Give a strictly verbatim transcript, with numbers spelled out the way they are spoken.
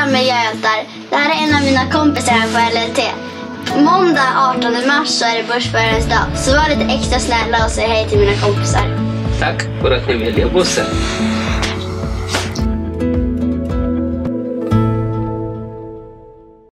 Hejsan miljöhjältar. Det här är en av mina kompisar här på L L T. Måndag artonde mars så är det bussförarens dag. Så var lite extra snälla och säg hej till mina kompisar. Tack för att ni väljer bussen.